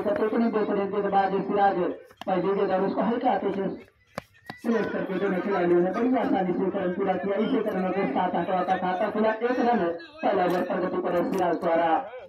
टोकनी बेहतरीन गेंदबाज सिराज पहले गेंद उसको हल्के हाथों से स्लेट करके दोनों खिलाड़ियों ने बड़ी आसानी से रन पूरा किया। इसी तरह के साथ आंकड़ा का खाता खुला, 1 रन पहला ओवर प्रगति पर सिराज द्वारा।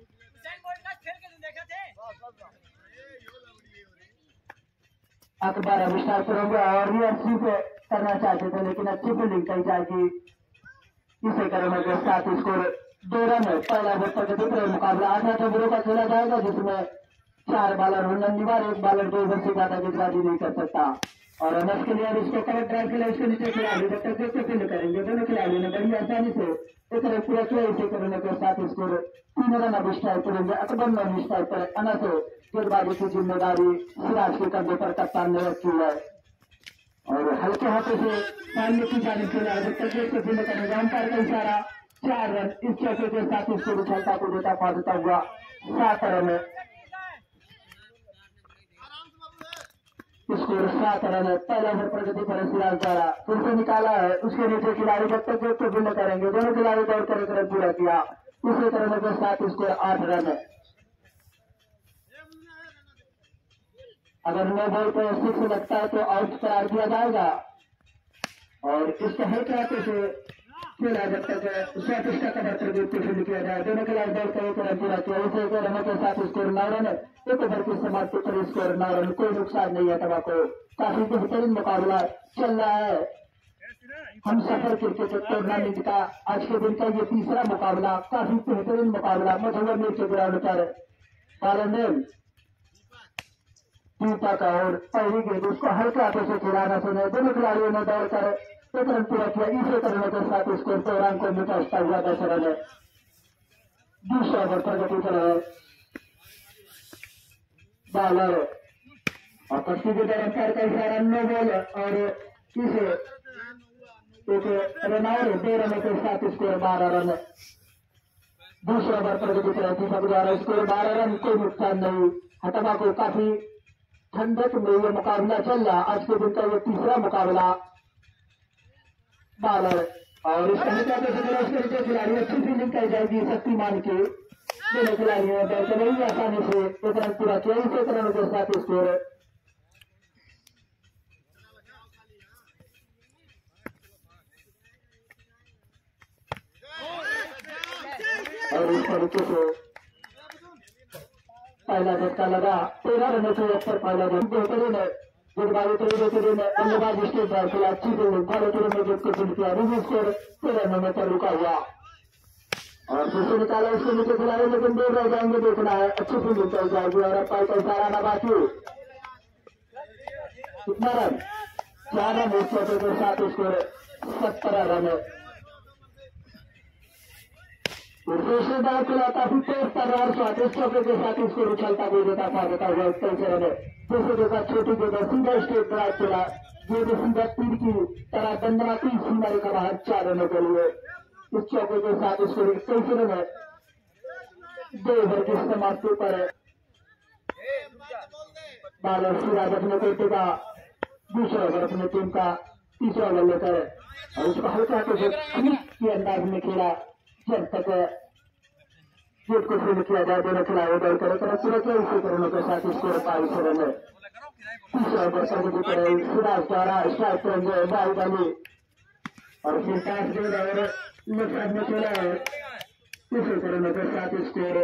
अखबार अविष्कार करेंगे और रियर्सिप करना चाहते थे लेकिन अच्छी फील्डिंग कही जाएगी। इसे करने के साथ स्कोर 2 रन पहला ओवर प्रगति पर मुकाबला 8 ओवरों का खेला जाएगा जिसमें 4 बॉलर होने अनिवार्य, 1 बॉलर 2 ओवर से ज्यादा गेंदबाजी नहीं कर सकता। और रनर्स के लिए इसको करेक्ट ड्राइव के लिए उसके नीचे खिलाड़ी जब तक देखते फील्ड करेंगे। दोनों खिलाड़ियों ने बड़ी आसानी से एक रन पूरा किया। इसे करने के साथ स्कोर 3 रन अब स्ट्राइक करेंगे। अकबर में स्ट्राइक पर अनस गेंदबाजी की जिम्मेदारी सिराज के कंधे पर कप्तान ने रखी है और हल्के हाथों से सामने की जाने के लिए जब तक देखते फील्ड करेंगे। अंपायर का इशारा 4 रन। इस चौके के साथ स्कोर उछलता को देता पहुंचता हुआ 7 रन। स्कोर 7 रन पहला ओवर प्रगति पर सिराज द्वारा फिर से निकाला है। उसके नीचे खिलाड़ी जब तक देखते फील्ड करेंगे। दोनों खिलाड़ी दौड़ कर एक रन पूरा किया। इसी तरह के साथ स्कोर 8 रन। अगर नो बॉल पर 6 लगता है तो आउट करार दिया जाएगा और इसको हल्के हाथों से खेला जब तक 37 का कदर प्रगति फील्ड किया जाए। दोनों खिलाड़ी दौड़ कर एक रन पूरा किया। इसे 1 रन के साथ स्कोर 9 रन। एक ओवर की समाप्ति पर स्कोर 9 रन। कोई नुकसान नहीं है तबा को। काफी बेहतरीन मुकाबला चल रहा है। हम सफर क्रिकेट टूर्नामेंट का आज के दिन का ये तीसरा मुकाबला, काफी बेहतरीन मुकाबला मुजफ्फर मीर के ग्राउंड पर पालनदेव दीपक और पहली गेंद उसको हल्के हाथों से खिलाना सुने। दोनों खिलाड़ियों ने दौड़कर 1 रन पूरा किया। इसे करने के साथ स्कोर 13 को निपटता हुआ 10 रन। दूसरा ओवर प्रगति पर है बॉलर और पट्टी के दौरान अंपायर का इशारा नो बॉल और इसे एक रन और 2 रनों के साथ स्कोर 12 रन। दूसरा ओवर प्रगति पर दीपक द्वारा स्कोर 12 रन। कोई नुकसान नहीं। हटवा को काफी ठंडक में ये मुकाबला चल रहा। आज के दिन का ये तीसरा मुकाबला बॉलर और इस उसके खिलाड़ी अच्छी फील्डिंग की जाएगी शक्तिमान की। दोनों खिलाड़ियों ने दौड़ बड़ी आसानी से 1 रन पूरा किया। इसे रनों के साथ स्कोर और इस तरीके से पहला झटका लगा। 13 रनों के ऊपर पहला बेहतरीन है। गेंदबाजी तो बेहतरीन है। बल्लेबाज स्टेट ड्राइव खेला, अच्छी फील्डिंग फॉलो में गेंद को फील्ड किया। रिव्यू स्कोर 13 रनों में पर रुका हुआ और फिर से निकाला उसके नीचे खिलाड़ी लेकिन दूर रह जाएंगे। देखना है अच्छी फील्डिंग चल जाएगी और अंपायर का इशारा ना बाकी। कितना रन? 4 रन। इस चौके के साथ स्कोर 17 रन। दूसरी बार खुला काफी तेज कर रहा है। स्वादिष्ट चौके के साथ इसको उछलता कोई देता पाता हुआ 23 रन। दूसरे के साथ छोटी जगह सीधा स्टेट ड्राइव खेला। ये सीधा तीर की तरह दंडनाती सीमा रेखा बाहर 4 रनों के लिए। इस चौके के साथ इसको 23 रन 2 ओवर की समाप्ति पर बॉलर सिराज अपने कोटे का दूसरा ओवर अपनी टीम का तीसरा ओवर लेकर और उसको हल्का हाथों से के अंदाज में खेला जब तक गेट को फील्ड किया जाए। दोनों खिलाड़ी दौड़ कर पूरा किया। इसी करणों के साथ स्कोर 22 रन। तीसरा ओवर प्रगति पर सिराज द्वारा स्ट्राइक करेंगे बाहुबली और फिर 5 गेंद और लेफ्ट साइड में खेला है। इसी करणों के साथ स्कोर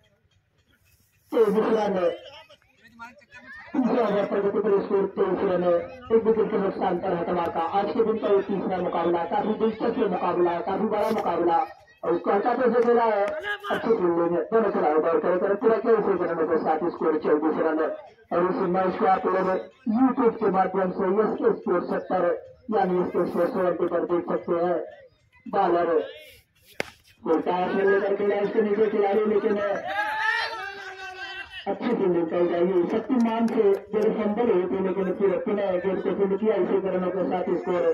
23 रन। तीसरा ओवर प्रगति पर स्कोर 23 रन। 1 विकेट के नुकसान पर हटवा का आज के दिन का ये तीसरा मुकाबला काफी दिलचस्प मुकाबला है, काफी बड़ा मुकाबला और उसको हल्का से खेला है। अच्छी फील्डिंग है। दोनों खिलाड़ी दौड़ कर पूरा किया। इसी करने के साथ स्कोर 24 रन। और इस मैच को आप लोग यूट्यूब के माध्यम से इसके स्कोर 70 यानी इसके स्कोर 70 पर देख सकते हैं। बॉलर लेकर खेला इसके नीचे खिलाड़ी लेकिन अच्छी फील्डिंग कर जाएगी। शक्तिमान से जब संभल हुई थी लेकिन फिर पुनः गेंद को फील्ड किया। इसी करने के साथ स्कोर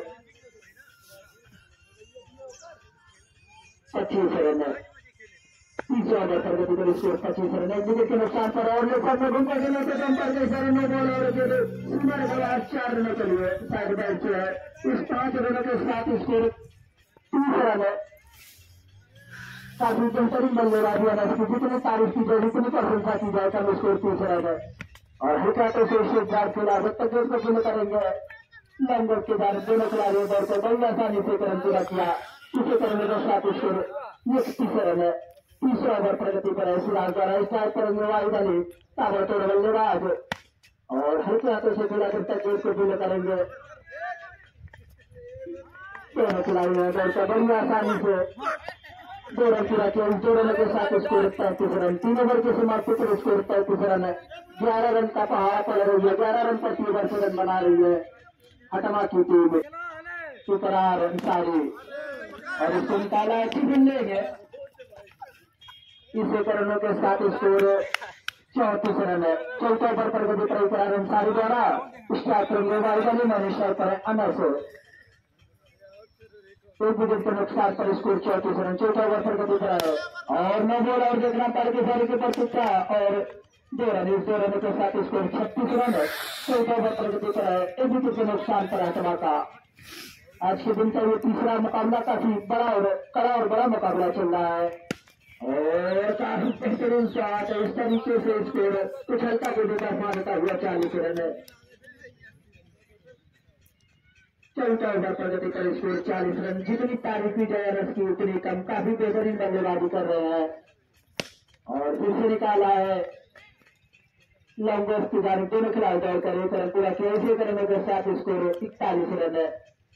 25 रन। तीसरा ओवर प्रगति पर स्कोर 25 रन। 1 विकेट के नुकसान पर और लेखक में घूमकर खेलने से कम पर जैसा नो बॉल और सीमा के बाद 4 रनों के लिए साइड बैट से है। इस 5 रनों के साथ स्कोर 30 रन। काफी बेहतरीन बल्लेबाजी अनस की, जितनी तारीफ की जाए जितनी प्रशंसा की जाए कम स्कोर 3 रन है। और हल्का तो से शेखदार खेला जब तक गेट को पूर्ण करेंगे लंगोट के बाद दोनों खिलाड़ियों दौड़ कर बड़ी आसानी से रन पूरा किया। इसे करने का 7 स्कोर 31 रन है। 30 ओवर प्रगति पर है सिराज द्वारा स्टार्ट करेंगे वाहिद अली ताबड़तोड़ बल्लेबाज और हल्के हाथों से खेला जब तक गेट को पूर्ण करेंगे दोनों खिलाड़ियों दौड़कर बड़ी आसानी से 2 रन पूरा किया। इस 2 रनों के साथ स्कोर 35 रन। 3 ओवर की समाप्ति पर स्कोर 35 रन है। 11 रन का पहाड़ पड़ रही है। 11 रन पर 3 ओवर से रन बना रही है हटवा की टीम इकरार अंसारी और इसको निकाला अच्छी फील्डिंग है। इस 1 रनों के साथ स्कोर 34 रन है। 4 ओवर पर गति पर इकरार अंसारी द्वारा स्टार्ट करेंगे वाहिद अली मैनेजर पर अनस। एक विकेट के नुकसान पर स्कोर 34 रन। 4 ओवर पर गति पर है और 9 बॉल और देखना पड़ के सारे के पर तुक्का और 2 रन। इस 2 रनों के साथ स्कोर 36 रन है। 4 ओवर पर गति पर है। एक विकेट के नुकसान पर हटवा का आज के दिन का ये तीसरा मुकाबला काफी बड़ा और कड़ा और बड़ा मुकाबला चल रहा है और काफी बेहतरीन शॉट है। इस तरीके से स्कोर कुछ हल्का को देता हुआ 40 रन है। 14 ओवर प्रगति कर स्कोर 40 रन। जितनी तारीफ की जाए रन की उतनी कम। काफी बेहतरीन बल्लेबाजी कर रहे हैं और फिर से निकाला है लॉन्ग ऑफ की जानी। दोनों खिलाड़ी दौड़ कर 1 रन पूरा किया। इसी करने के साथ स्कोर 41 रन है।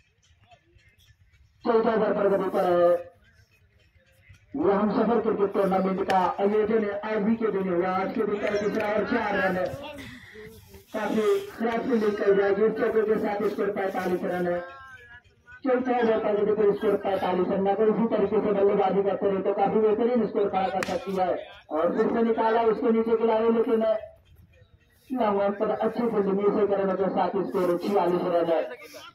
14 ओवर प्रगति पर है। यह हम सफर क्रिकेट टूर्नामेंट का आयोजन आज भी के दिन हुआ। आज के दिन का तीसरा और 4 रन है। काफी खराब फील्डिंग करी जाएगी। इस चौके के साथ स्कोर 45 रन है। 14 ओवर प्रगति पर स्कोर 45 रन। अगर इसी तरीके से बल्लेबाजी करते रहे तो काफी बेहतरीन स्कोर खड़ा कर सकती है और फिर से निकाला उसके नीचे खिलाड़ी लेकिन लॉन्ग पर अच्छी फील्डिंग इसे करने के साथ स्कोर 46 रन है।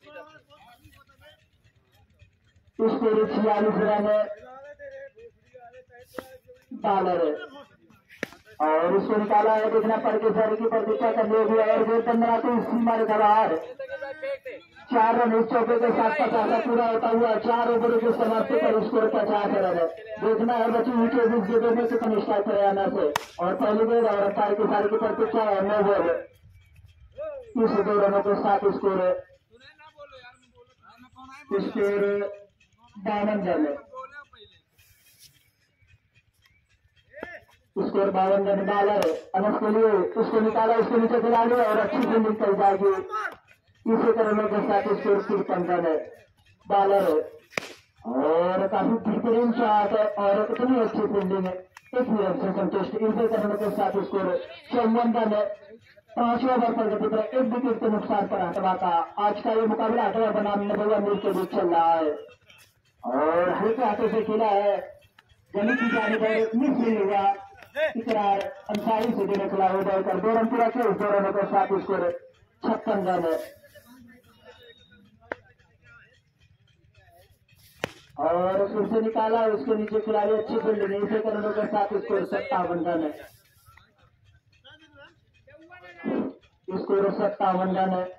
स्कोर 46 रन है। बॉलर और उसको निकाला है देखना पड़ के सर की प्रतीक्षा करनी होगी और फिर 15 तो सीमा रेखा बाहर। 4 रन इस चौके के साथ 50 पूरा होता हुआ 4 ओवर के समाप्ति पर स्कोर 50 रन है। देखना है बची हुई 24 गेंदों में कितने स्ट्राइक हरियाणा से और पहली गेंद और अंपायर की सारी की प्रतीक्षा है 9 बॉल। इस 2 रनों के साथ स्कोर 52 रन है। Score 52 run. बॉलर अनस के लिए उसको निकाला उसके नीचे खिला लिया और अच्छी फील्डिंग चल जाएगी। इसी करने के साथ स्कोर 53 रन है। बॉलर और काफी बेहतरीन शॉट है और इतनी अच्छी फील्डिंग है। एक रन से संतुष्ट। इसे करने के साथ स्कोर 54 रन है। 5 ओवर पर गति पर 1 विकेट के नुकसान पर हटवा का आज का ये मुकाबला हटवा बनाम नबुआ मीर के बीच चल रहा है और हल्के हाथों से खेला है। गली की जानिब मिस नहीं हुआ। इकरार अंसारी से देने खिलाड़ी दौड़कर 2 रन पूरा किया। 2 रनों के साथ स्कोर 56 रन है और फिर से निकाला उसके नीचे खिलाड़ी अच्छी फील्डिंग इसे रनों के साथ स्कोर 57 रन है। स्कोर 57 रन है।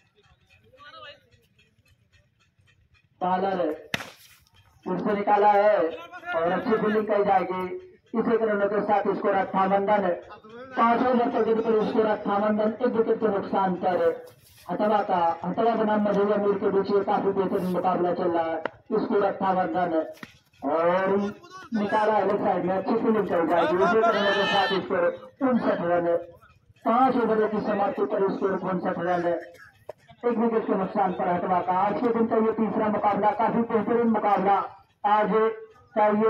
बॉलर फिर से निकाला है और अच्छी फील्डिंग करी जाएगी। इसे रनों के साथ स्कोर 58 रन है। 5 ओवर पर स्कोर 58 रन। 1 विकेट के नुकसान पर हटवा बनाम नबुआ मीर के बीच काफी बेहतरीन मुकाबला चल रहा है। स्कोर 58 रन है और निकाला है साइड में अच्छी फील्डिंग चल जाएगी। इसे करने के साथ स्कोर 59 रन है। 5 ओवर की समाप्ति पर स्कोर 59 रन है। 1 विकेट के नुकसान पर हटवा का आज के दिन का ये तीसरा मुकाबला काफी बेहतरीन मुकाबला। आज का ये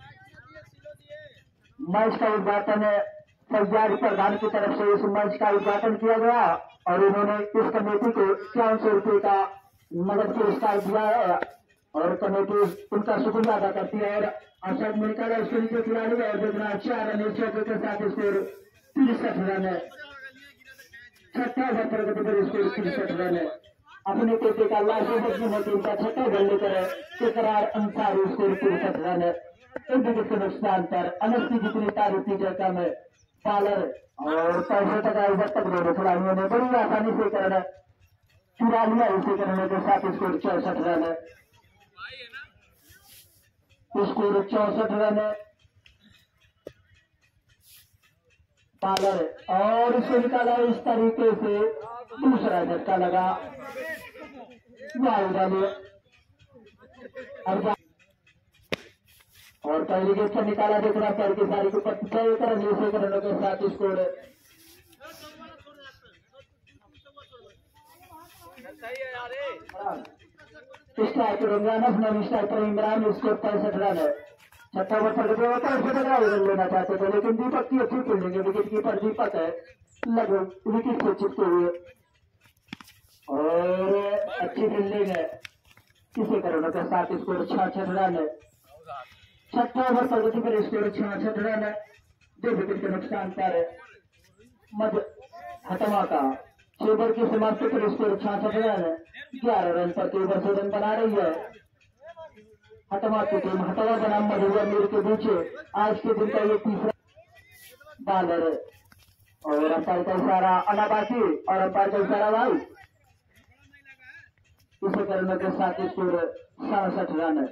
मैच का उद्घाटन फौजदारी प्रधान की तरफ से इस मैच का उद्घाटन किया गया और उन्होंने इस कमेटी को 500 रुपये का मदद पुरस्कार दिया है और कमेटी उनका शुक्रिया अदा करती है। और आशा में निकाला उसके नीचे खिलाड़ी और देखना 4 रन इस चौके के साथ स्कोर 63 रन है। 6 ओवर प्रगति पर स्कोर 63 रन है। अपने पोते का लास्ट में टीम का 6 बल्ले लेकर इकरार अंसारी स्कोर 63 रन है। 1 विकेट के नुकसान पर अनस की जितनी तारीफ की जाता है बॉलर और 65 ओवर तक दोनों खिलाड़ियों ने बड़ी आसानी से करना चुरा लिया। इसे करने के साथ स्कोर 64 रन है। स्कोर 64 रन है। पालर और इसको निकाला इस तरीके से, दूसरा झटका लगा, वायु डाली और पहली गेंद से निकाला देखना पैर की सारी को 6 रनों के साथ score strike Rangana striker Imran, score 65 run है। छठा ओवर पर रन लेना चाहते थे लेकिन दीपक की अच्छी फील्डिंग है, विकेट कीपर दीपक है, लगभग विकेट से चिपके हुए और अच्छी फील्डिंग है। किसी कारणों के साथ स्कोर 66 रन है। छठा ओवर प्रगति पर स्कोर 66 रन है। 2 विकेट के नुकसान पर मध्य हटवा का 6 ओवर की समाप्ति पर स्कोर 66 रन है। 11 रन पर 3 ओवर से रन बना रही है हटवा की टीम। हटवा बनाम मधुबन मीर के बीच आज के दिन का ये तीसरा बॉलर और अंपायर का इशारा अनाबासी और अंपायर का इशारा भाई। इसे करने के साथ स्कोर 67 रन है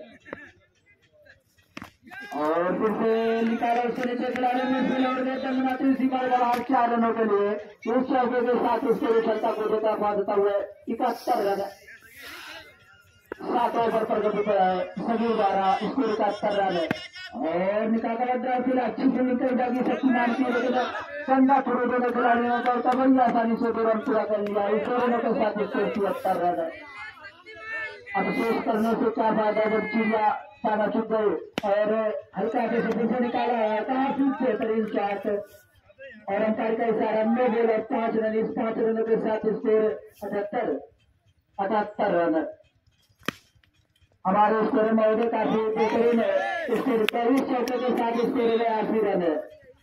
और फिर से निकाला उसके नीचे खिलाड़ी में लौट गए तंगनाथी सीमा का बाहर 4 रनों के लिए। इस चौके के साथ उसके चलता को देता बांधता हुए 71 रन। 7 ओवर पर गति पर है सभी 12 स्कोर 71 रन है और निकाला ड्राइव अच्छी से निकल जाएगी शक्तिमान की, लेकिन चंदा थोड़े दोनों खिलाड़ियों का तभी आसानी से 2 रन पूरा कर लिया। इस रनों के साथ स्कोर 73 रन है। अब शेष करने से क्या फायदा जब चिड़िया ताना चुप गए और हल्का के से से निकाला है काफी बेहतरीन शॉट और अंपायर का इशारा में बोला 5 रन। इस 5 रनों के साथ स्कोर 78 रन। हमारे स्कोर महोदय काफी बेहतरीन है। स्कोर 23 चौके के साथ स्कोर 80 रन है।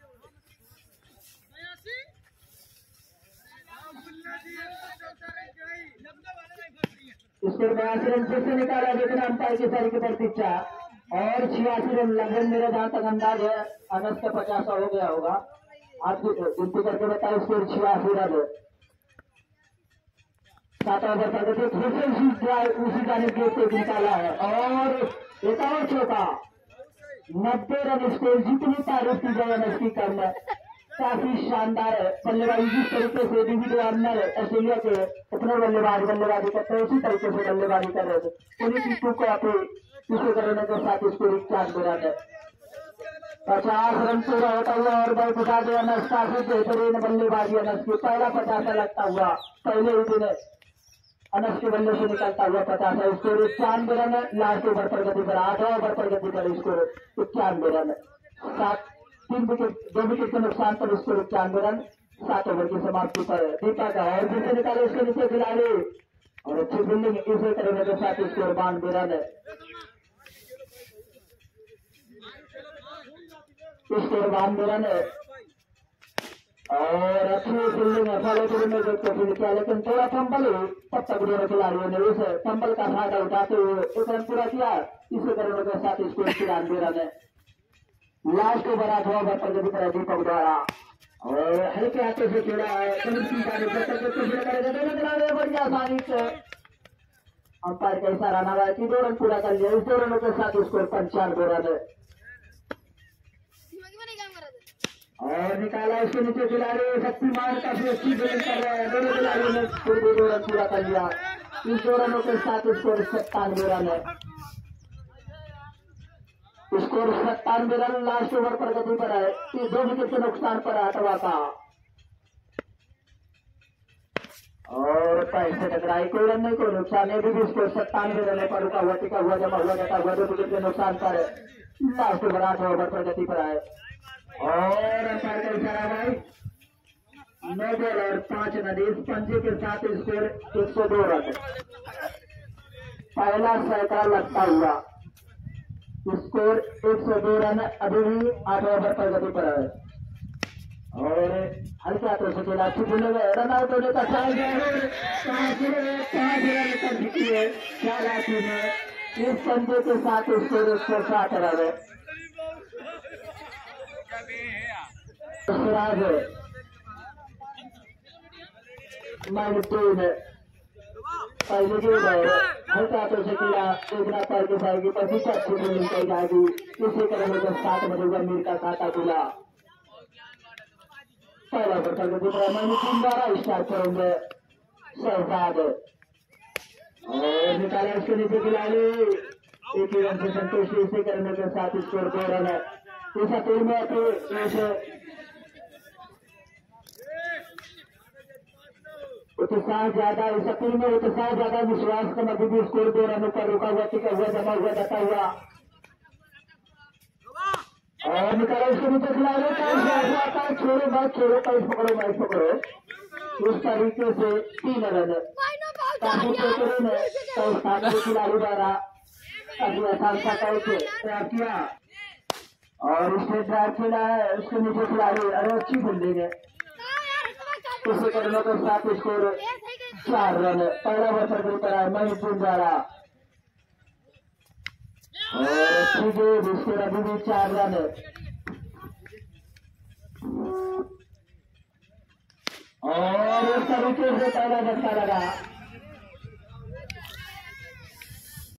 स्कोर 82 रन फिर से निकाला लेकिन अंपायर की सारी की प्रतीक्षा और 86 रन लगभग मेरे जहां तक अंदाज है अगस्त का 50 हो गया होगा। आप गिनती करके बताए स्कोर 86 रन है। 7 ओवर पर फिर से उसी जाने गेट से निकाला है और एक और चौका। 90 रन स्कोर जितनी तारीफ की जाए नजदीक करना काफी शानदार है। बल्लेबाजी जिस तरीके से डेविड वार्नर ऑस्ट्रेलिया के अपने बल्लेबाजी करते हैं उसी तरीके से बल्लेबाजी कर रहे थे। उन्हीं टीमों को अपने किसी करने के साथ स्कोर 41 रन है। 50 रन पूरा होता हुआ और भाई बता दिया अनस काफी बेहतरीन बल्लेबाजी अनस की। पहला 50 लगता हुआ पहले ही दिन अनस के बल्ले से निकलता हुआ 50 स्कोर 91 रन। लास्ट ओवर पर गति पर 8 ओवर पर गति पर स्कोर 91 रन। 2 विकेट के नुकसान पर स्कोर 91 रन। 7 ओवर की समाप्ति पर दीपक और फिर से निकाले उसके नीचे खिलाड़ी और अच्छी फील्डिंग इसे करने के साथ स्कोर 92 रन है। स्कोर 92 रन है और अच्छी फील्डिंग है। फॉलो थ्रू में जो फील्ड किया लेकिन थोड़ा फंबल तब तक दोनों खिलाड़ियों ने उस फंबल का फायदा उठाते हुए 1 रन पूरा किया। इसे करने के साथ स्कोर 93 रन है। लास्ट ओवर 8 ओवर पर गति पर दीपक द्वारा और हल्के हाथों से खेला है बड़ी आसानी से अंपायर का इशारा ना रहा कि 2 रन पूरा कर लिया। इस 2 रनों के साथ स्कोर 95 रन है और निकाला उसके नीचे खिलाड़ी शक्तिमान काफी अच्छी बॉलिंग कर रहे हैं। दोनों खिलाड़ियों ने फिर भी 2 रन पूरा कर लिया। इस 2 रनों के साथ स्कोर 97 रन है। Score 97 run. लास्ट ओवर पर गति पर है। 2 विकेट के नुकसान पर हटवा का और पैर से टकराई। कोई रन नहीं कोई नुकसान नहीं। भी स्कोर 97 रन पर रुका हुआ टिका हुआ जमा हुआ जता हुआ 2 विकेट के नुकसान पर लास्ट ओवर 8 ओवर पर गति पर है और अंपायर का इशारा भाई 9 बॉल और 5 रन। इस पंजे के साथ स्कोर 102 रन। पहला सैकड़ा लगता हुआ स्कोर 102 रन। अभी भी 8 ओवर पर गति पर है और हल्के हाथों से खेला अच्छी बॉलिंग है। रन आउट होने का 5 रन कर चुकी है। क्या राशि में इस पंजे के साथ स्कोर 107 रन है। सिराज माइनस 2 है पहले गेंद है हल्का हाथों से किया देखना पर के जाएगी पर भी अच्छी फील्डिंग की जाएगी। इसी क्रम में 7 बजे मीर का खाता खुला। पहला ओवर करके दिख रहा है मैंने 3 बार स्टार्ट करेंगे शहजाद और निकाला इसके नीचे खिलाड़ी। एक ही रन से संतुष्टि। इसी करने के साथ स्कोर 2 रन है। इस अपील में उत्साह ज्यादा, इस अपील में उत्साह ज्यादा, विश्वास कम। अभी भी स्कोर 2 रनों पर रुका हुआ, टिका हुआ, जमा हुआ, डटा हुआ और निकाला इसके नीचे खिलाड़ी। छोड़ो बात छोड़ो, पैस पकड़ो, मैच पकड़ो। इस तरीके से 3 रन काफी बेहतरीन है। तो स्थान के खिलाड़ी द्वारा काफी आसान सा तैयार किया और स्टेट ड्राइव खेला है। उसके नीचे खिलाड़ी अरे अच्छी फील्डिंग है। इसे करने के साथ स्कोर 4 रन। पहला ओवर की तरह मणिपुर द्वारा और स्कोर अभी भी 4 रन। और इस तरीके से पहला झटका लगा।